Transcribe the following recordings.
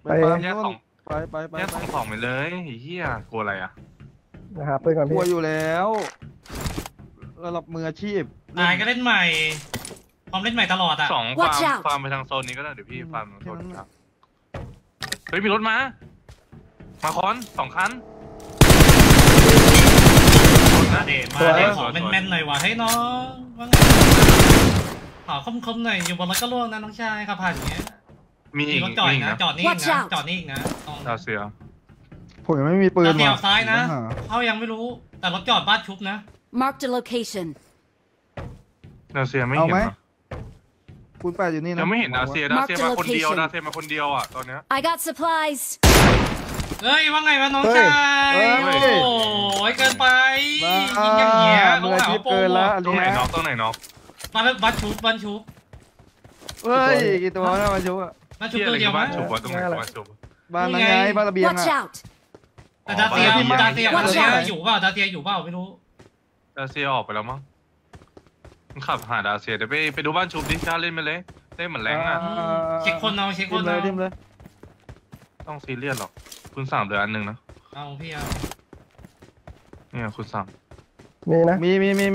ไปแยกของไปแยกของไปเลยเฮียกลัวอะไรอ่ะนะครับเพื่อนก่อนกลัพี่วอยู่แล้วระดับมืออาชีพนายก็เล่นใหม่ความเล่นใหม่ตลอดอ่ะสองฟาร์มไปทางโซนนี้ก็ได้เดี๋ยวพี่ฟาร์มทางโซนนี้เฮ้ยมีรถมาคอน2 คันมาเดขอแม่นๆหน่อยว่ะให้น้องว่าไงขอคมๆหน่อยอยู่บนรถก็ล่วงนะน้องชายขับผ่านอย่างเงี้ยมีอีกรถจอดนะจอดนี่นะจอดนี่นะดาวเซียผมยังไม่มีปืนเดี่ยวซ้ายนะเขายังไม่รู้แต่รถจอดบ้านชุบนะ Mark the location ดาวเซียไม่เห็นนะคุณ8อยู่นี่นะยังไม่เห็นดาวเซียมาคนเดียวดาวเซียมาคนเดียวอ่ะตอนเนี้ย I got supplies เฮ้ยว่าไงวะน้องชายโอ้ยเกินไปยิงอย่างเงี้ยมืออาชีพเกินละตรงไหนน็อกบ้านชุบเฮ้ยกี่ตัวนะบ้านชุบอ่ะบ้านชุบตัวเดียวมั้ยตรงไหนบ้านชุบบ้านไงบ้านระเบียงอ่ะแต่ดาเซียอยู่เปล่าดาเซียอยู่เปล่าไม่รู้ดาเซียออกไปแล้วมั้งขับหาดาเซียเดี๋ยวไปดูบ้านชุบดิกล้าเล่นไปเลยเล่นเหมือนแรงอ่ะเช็คคนเอาเลยต้องซีเรียสหรอกคุณ3เหลืออันนึงนะเอาพี่เอาเนี่ยคุณ3 มีนะมี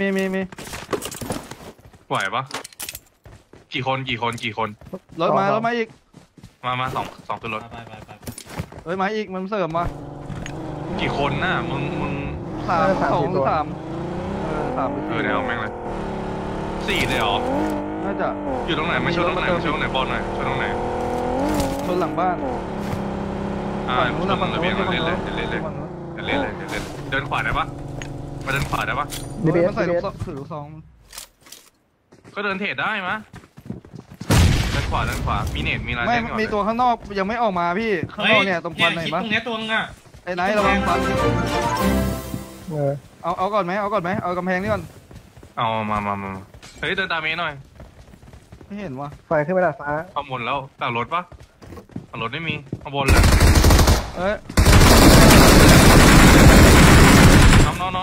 ไหวปะกี่คนรถมาอีกมาสองขึ้นรถไปเฮ้ยมาอีกมันเสริมมากี่คนน่ะมึง 3 2 3 เดี๋ยวแม่งเลย4เลยเหรอน่าจะอยู่ตรงไหนไม่ชนตรงไหนบอลหน่อยชนตรงไหนชนหลังบ้านชนระเบียงเล่นเลยเดินขวาได้ปะมาเดินขวาได้ปะมันใส่ถือลูกซองก็เดินเทรดได้มะเดินขวามีเน็ตมีอะไรไม่มีตัวข้างนอกยังไม่ออกมาพี่ข้างนอกเนี่ยตรงควันไหนบ้างตรงนี้ตัวอ่ะไอ้ไหนระวังควันเอาก่อนไหมเอากำแพงนี่ก่อนเอามาเฮ้ยเดินตามเมย์หน่อยไม่เห็นวะไฟขึ้นไปดาดฟ้าข้างบนแล้วแต่รถปะรถไม่มีข้างบนเลยน้อง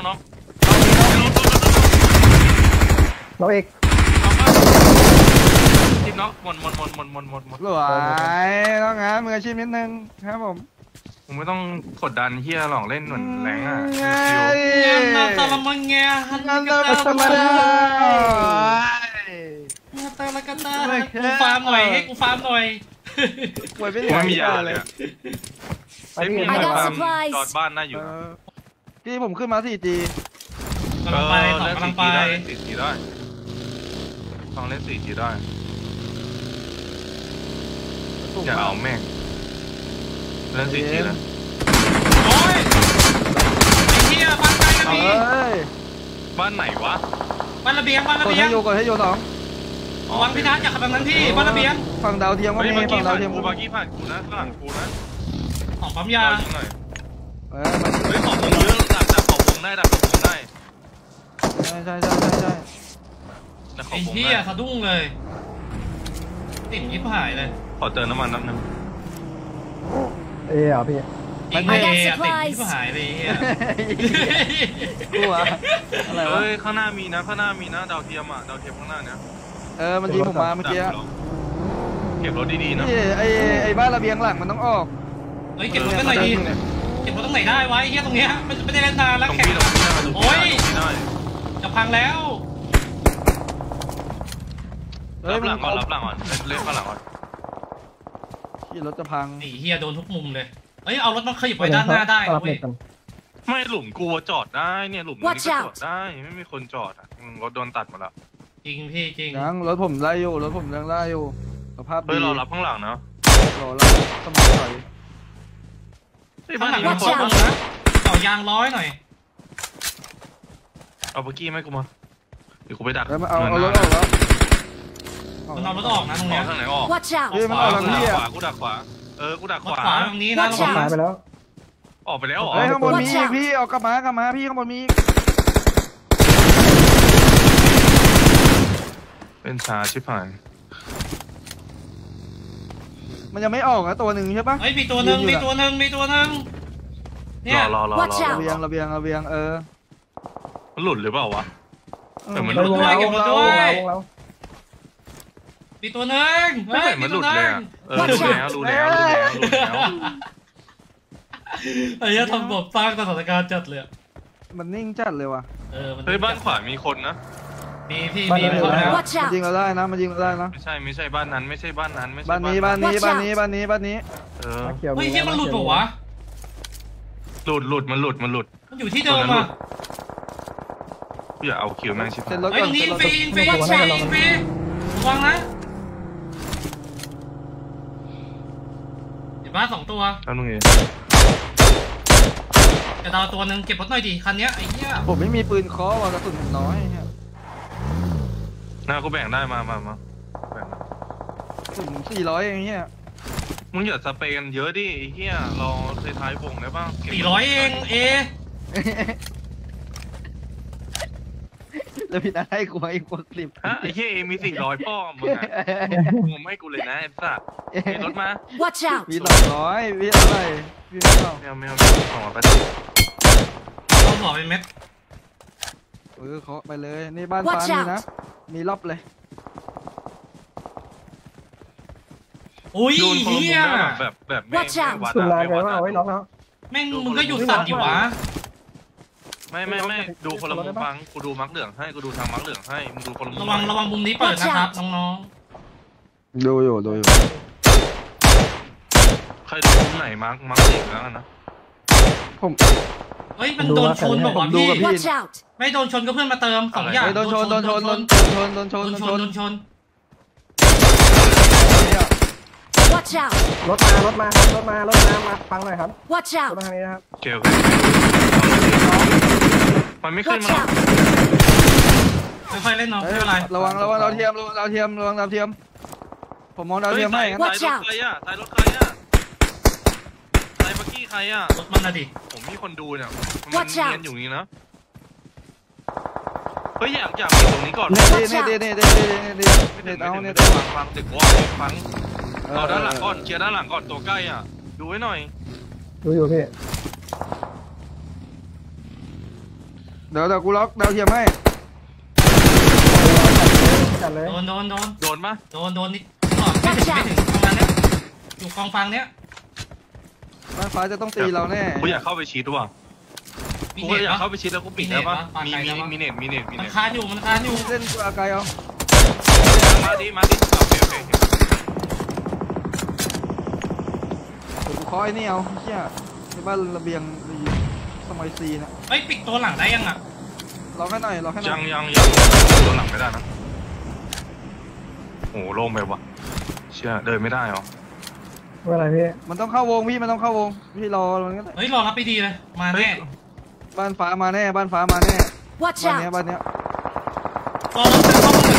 น้องเอกทีมน้องหมดสวยต้องงานมืออาชีพนิดนึงครับผมไม่ต้องกดดันเฮียหรอกเล่นเหมือนแรงอ่ะตะละมังเงี้ยกูฟาร์มหน่อยให้กูฟาร์มหน่อยไม่มียาเลยไอ้พี่จอดบ้านน่าอยู่พี่ผมขึ้นมา4G กำลังไปได้ต้องเล่น4Gได้อย่าเอาแม่งเล่น4Gแล้วโอ้ยไอ้เหี้ยบ้านใกล้นะพี่บ้านไหนวะบ้านระเบียงกดให้โย2 วังพิทักษ์จากแบบนั้นพี่บ้านระเบียงฝั่งดาวเทียมก็มีฝั่งดาวเทียมกูบากี้ผ่านกูนะข้างหลังกูนะของปั๊มยาของวงเยอะดับของวงได้ใช่ไอ้เหี้ยสะดุ้งเลยติดยิบหายเลยขอเติมน้ำมันนิดนึงเหรอพี่ติดยิบหายเลยกลัวอะไรวะข้างหน้ามีนะดาวเทียมข้างหน้าเนี่ยมันยิงผมมาเมื่อกี้เก็บรถดีๆนะไอ้บ้านระเบียงหลังมันต้องออกเฮ้ยเก็บรถกันหน่อยดีเก็บรถตรงไหนได้ไว้เฮียตรงเนี้ยมันไม่ได้เล่นนานแล้วแข่งโอ้ยจะพังแล้วรับหลังก่อนเล่นข้างหลังก่อนที่รถจะพังเฮียโดนทุกมุมเลยเฮ้ยเอารถมาขยับไปด้านหน้าได้เว้ยไม่หลุมกูจอดได้เนี่ยหลุมนี้ก็จอดได้ไม่มีคนจอดรถโดนตัดหมดแล้วจริงพี่จริงยังรถผมไล่อยู่สภาพดีรอรับข้างหลังนะรอรับสมองใสข้างหลังมันคนนะต่อยาง100หน่อยเอาเมื่อกี้ไหมกูมาเดี๋ยวกูไปดักเอารถออกแล้วมันเอารถออกนะตรงนี้ทางไหนออกมันเอาทางนี้กูดักขวากูดักขวาตรงนี้นะหายไปแล้วออกไปแล้วข้างบนมีพี่ออกกลับมาพี่ข้างบนมีเป็นชาชิบหายมันยังไม่ออกนะตัวหนึ่งใช่ปะมีตัวหนึ่งเนี่ยรอระเบียงมันหลุดหรือเปล่าวะมันหลุดด้วยเก็บหลุดด้วยมีตัวหนึ่งไม่เฮ้ยเห็นมีมันหตัลุวดหเลนึ่ยงรู้แล้วรู้แล้วไอ้เหี้ยทำบทสร้างสถานการณ์จัดเลยมันนิ่งจัดเลยว่ะมันเฮ้ยบ้านขวามีคนนะมีพี่บ้านมีนั้นคนแล้ว Watch มันยิง out! เราได้นะมันยิงเราได้นะไม่ใช่บ้านนั้นไม่ใช่บ้านนั้นไม่ใช่บ้านนี้บ้านนี้ Watch บ้าน out นี้บ้านนี้บ้านนี้มาเขียวเฮ้ยเหี้ยมันหลุดเปล่าวะหลุดมันหลุดมันอยู่ที่เดิมอ่ะอย่าเอาคิวแม่งชิบเซ็นหายรถเฮ้ยก่อนนี่เซ็นรถฟรีฟรีฟรีฟรีระวังนะเห็นบ้าน2 ตัวแล้วนู่นไงจะดาวตัวหนึ่งเก็บรถหน่อยดิคันเนี้ยไอ้เหี้ยผมไม่มีปืนเคาะว่ะกระสุนผมน้อยฮะหน้ากูแบ่งได้มาแบ่งกระสุนผม400อย่างเงี้ยมึงอย่าสเปรย์กันเยอะดิไอ้เหี้ยเราท้ายวงได้บ้าง 400เองแล้วพี่นาให้กูมาอีก60 ฮะไอ้เหี้ยมี400ป้อมมึงอ่ะมึงไม่กูเลยนะไอ้สัสมีรถมา Watch out! พี่200พี่อะไรพี่ไม่เอาไม่เอาส่งมาไปเอาหัวไปเม็ดเคาะไปเลยนี่บ้านฟ้า Watch นี่ out นะมีรอบเลยอุ้ยโดนคนละมุมเหี้ยแบบไม่ Watch out วัดสุดอะลายไม่ไปวัดว่าเอาไว้ล็อกแล้วแม่งมึงก็หยุดสั่นดิวะไม่ดูคนละมุมฟังกูดูมักเหลืองให้กูดูทางมักเหลืองให้มึงดูคนละมุมระวังมุมนี้เปิดนะครับน้องดูอยู่ใครดูมุมไหนมักเหลืองแล้วนะผมๆเฮ้ยมันโดนชนบอกว่าพี่ Watch out! ไม่โดนชนก็เพื่อนมาเติม2 อย่างโดนชนโดนชน Watch out! รถมาฟังหน่อยครับ Watch รถ out! มาทางนี้นะครับเกลมันไม่ขึ้น Watch มาหรอก out! ค่อยๆเล่นเนาะไม่เป็นไรระวังดาวเทียมผมมองดาวเทียมให้งั้นตายรถใครอ่ะตายบักกี้ใครอ่ะรถมันนะดิผมมีคนดูเนี่ยมัน Watch out เนียนอยู่นี่นะเฮ้ยอยากอยู่ตรงนี้ก่อนนี่เอาเนี่ยฟังเด็กว่าฟังเอาด้านหลังก่อนเคลียร์ด้านหลังก่อนตัวใกล้อ่ะดูไว้หน่อยดูอยู่พี่เดี๋ยวกูล็อกดาวเทียมให้จัดเลยโดนโดนปะโดนนิดไม่ถึงประมาณเนี้ยอยู่กองฟังเนี้ยบ้านฟ้าจะต้องตีเราแน่กูอยากเข้าไปชีดว่ะมีกูเน็ตอยากปะเข้าไปชีดแล้วกูปิดได้ปะมีเน็ตมันคานอยู่เล่นกูอาไกเอามาดิโอเคกูเคาะไอ้นี่เอาเชี่ยในบ้านระเบียงสมัยซีนะเฮ้ยปิดตัวหลังได้ยังอ่ะรอแค่หน่อยยังตัวหลังไม่ได้นะโอ้โล่งไปว่ะเชื่อเดินไม่ได้หรอเมื่อไรพี่มันต้องเข้าวงพี่มันต้องเข้าวงพี่รอมันก็ได้เฮ้ยรอรับไปดีเลยมาแน่บ้านฟ้ามาแน่ Watch บ้านเนี้ย out! บ้านเนี้ยรอรับจะเข้ามา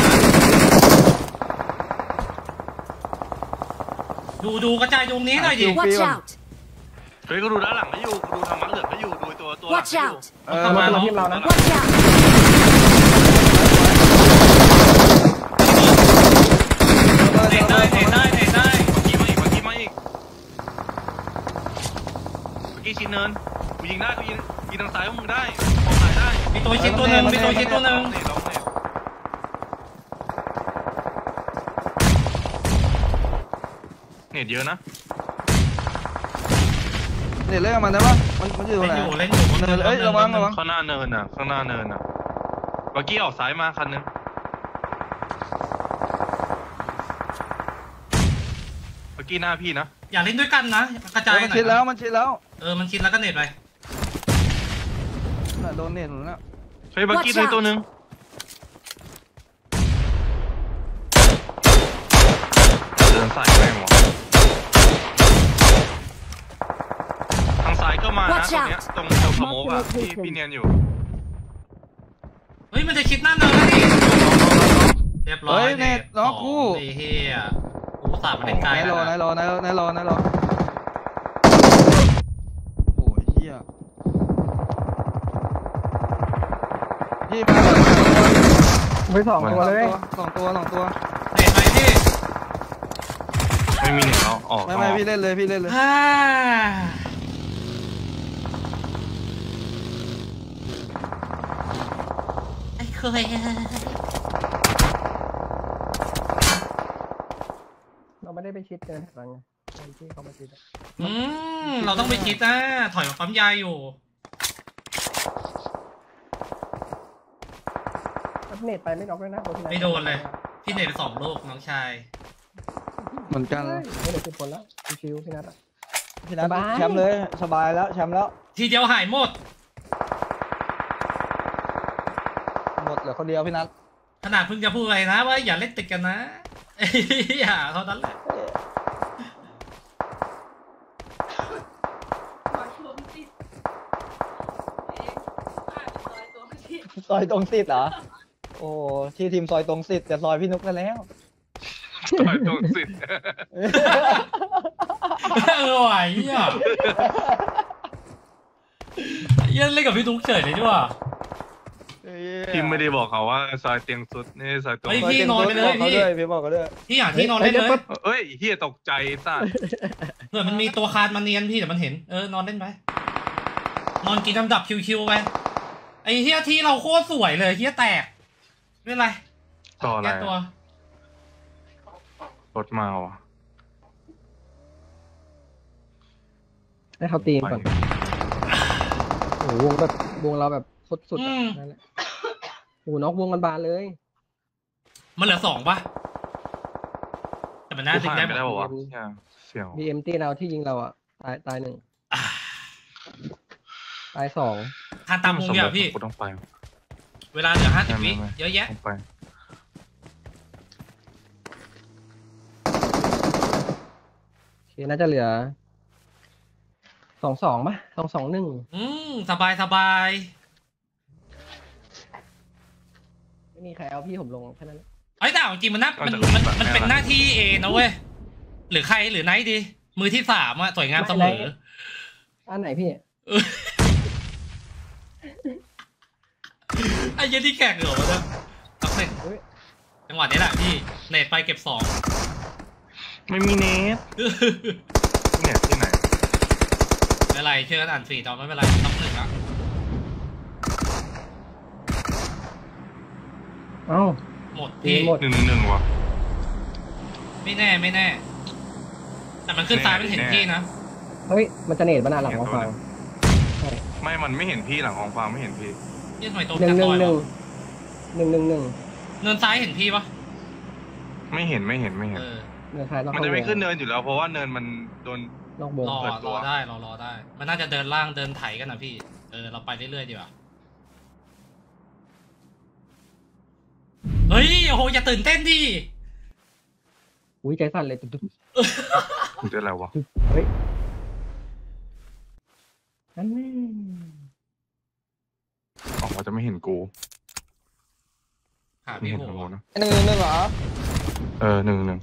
ดูกระจายตรงนี้หน่อยดิ Watch out! เฮ้ยกูดูด้านหลังไม่อยู่กูดูทางมักเหลืองไม่อยู่ดูตัวหลัง Watch ไม่อยู่ out! รถเป็นรถทีมเรานะ Watch out! เตะได้เมื่อกี้มาอีกชิ้นเนินกูยิงได้กูยิงทางซ้ายของมึงได้มองไหนได้มีตัวชิ้นตัวหนึ่งเน็ตเยอะนะเนี่ยเล่นกับมันได้ปะมันอยู่ตรงไหนเล่นอยู่เนินเอ้ยระวังข้างหน้าเนินอ่ะเมื่อกี้ออกซ้ายมาคันนึงเมื่อกี้หน้าพี่นะอย่าเล่นด้วยกันนะกระจายมันชิดแล้วมันชิดแล้วมันชิดแล้วก็เน็ตไปโดนเน็ตหนูนะเฮ้ยเมื่อกี้เลยตัวนึงเดินสายแม่งวะทางซ้ายก็มานะตรงเนี้ยตรงสโมกอ่ะพี่เนียนอยู่เฮ้ยมันจะชิดหน้าเนินแล้วนี่เรียบร้อยเฮ้ยเน็ตน้องกูไอ้เหี้ยกูสาบมาเล่นไกลไหนแล้วรอนะโอ้ยเฮียพี่มาไป2 ตัวเลยสองตัวเน็ตไปที่ไม่มีเน็ตแล้วออกไม่พี่เล่นเลยฮ่าไอ้เคยได้ไปชิดเนินแถวนั้นไงตอนที่เขามาชิดอะเราต้องไปคิดนะถอยมาปั๊มยาอยู่แล้วเน็ตไปไม่น็อกเลยนะคนที่ไหนไม่โดนเลย พี่เนตไป2 ลูกน้องชายเหมือนกันไม่ได้10 คนแล้วชิวๆพี่นัทอะพี่นัทสบายแชมป์เลยสบายแล้วแชมป์แล้วทีเดียวหายหมดหมดเหลือคนเดียวพี่นัทขนาดเพิ่งจะพูดอะไรนะว่าอย่าเล่นติดกันนะอย่าเท่านั้นแหละซอยตรงสิทธิ์เหรอโอ้ที่ทีมซอยตรงสิทธิ์จะซอยพี่นุ๊กกันแล้วต่อยตรงสิไหวอ่ะยันเล่นกับพี่ตุ๊กเฉยเลยดีกว่าพี่ไม่ได้บอกเขาว่าซอยเตียงสุดนี่ซอยตรงเฮ้ยพี่นอนไปเลยบอกเขาด้วยพี่บอกเขาด้วยพี่หาที่นอนเล่นเลยเอ้ยเฮียตกใจสัสเผื่อมันมีตัวคานมาเนียนพี่แต่มันเห็นนอนเล่นไปนอนกินลำดับคิวๆไปไอ้เฮียที่เราโคตรสวยเลยเฮียแตกไม่เป็นไรต่ออะไรแก้ตัวรถมาว่ะให้เขาตีมก่อนโอ้โหวงเราแบบสุดๆอะนั่นแหละโอ้โหน็อกวงกันบานเลยมันเหลือ2 ป่ะแต่มันน่ากูดึงผ่านได้ไม่ได้หมป่าดวะเสี่ยว BM ตีเราที่ยิงเราอ่ะตาย1ตาย2 ทานตามมุมเดียวพี่กูต้องไปเวลาเหลือ50 วิเยอะแยะต้องไปโอเคน่าจะเหลือ2-2ป่ะ2-1 สบายสบายไม่มีใครเอาพี่ผมลงแค่นั้นไอ้แต่จริงมันเป็นหน้าที่เอนะเว้ยหรือใครหรือไนท์ดีมือที่3อะสวยงามเสมออันไหนพี่ไอ้เหี้ยันที่แข่งเหรอวะเนี่ยตักเน็ตจังหวะนี้แหละพี่เน็ตไปเก็บไม่มีเน็ตเนี่ยที่ไหน 2ไม่เป็นไรช่วยกันอ่านฟีดเอาไม่เป็นไรตัก1ละเอ้าหมดพี่หมด 1-1ว่ะไม่แน่แต่มันขึ้นซ้ายมันเห็นพี่นะเฮ้ยมันจะเนตบรรณาหลังของฟังไม่มันไม่เห็นพี่หลังของฟางไม่เห็นพี่ยี่ทำไมตัว 1-1-1 กระต่อยวะ 1-1-1 เนินซ้ายเห็นพี่ปะไม่เห็นเออเนินท้ายต้องมันจะไม่ขึ้นเนินอยู่แล้วเพราะว่าเนินมันโดนนอกวงรอเปิดตัวได้รอได้ มันน่าจะเดินล่างเดินไถกันนะพี่เราไปเรื่อยๆดีกว่าเฮ้ยโอ้โหอย่าตื่นเต้นดิอุ้ยใจสั่นเลยตุ๊บมันจะอะไรวะเฮ้ยนั่นแน่ออกมาจะไม่เห็นกูหาไม่พี่เห็นโหกูนะ 1-1เหรอ 1-1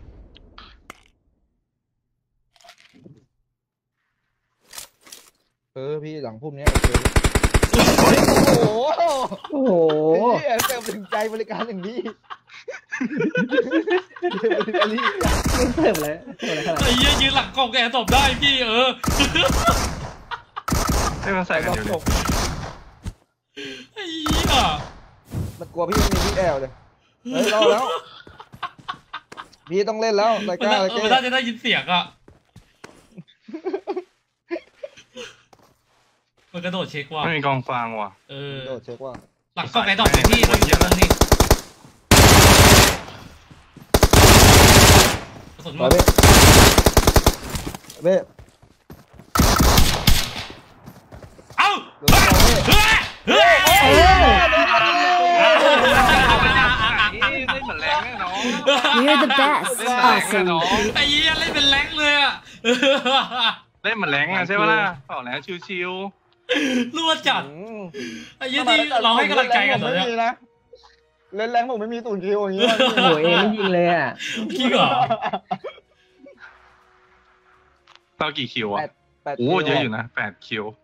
พี่หลังพุ่มเนี้ยโอเคโอ้โหโอ้โหเติมถึงใจบริการอย่างนี้ไม่เสิร์ฟเลยอะไรขนาดไอ้เหี้ยยืนหลังกล่องแกตบได้พี่ได้มาใส่กันอยู่เลยไอ้เหี้ยมันกลัวพี่ไม่มีพี่แอลเลยเฮ้ยรอแล้วพี่ต้องเล่นแล้วรายมันการน่าอะไรมันน่าจะได้ยินเสียงอะมันกระโดดเช็คว่ะไม่มีกองฟางว่ะโดดเช็คว่าหลังกล่องแกตบพี่เราอยู่ตรงนี้กระสุนหมต่อดเบ้เอ้าเดี๋ยวต่อเบ้เฮ้ยเล่นเหมือนแรงแน่นอน You're the best. เล่นเหมือนแรงแน่น Awesome. อนไอ้เหี้ยเล่นเป็นแรงเลยอะเล่นเหมือนแรงอ่ะใช่ปะล่ะเปล่าแล้วชิวรั่วจัดไอ้เหี้ยที่เราให้กำลังใจกันเหรอเนี่ยเล่นแรงผมไม่มีตูนคิวอย่างนี้โอ้โหเอไม่ยิงเลยอ่ะจริงเหรอๆเรากี่คิวอ่ะ 8 โอ้เยอะอยู่นะ8 คิว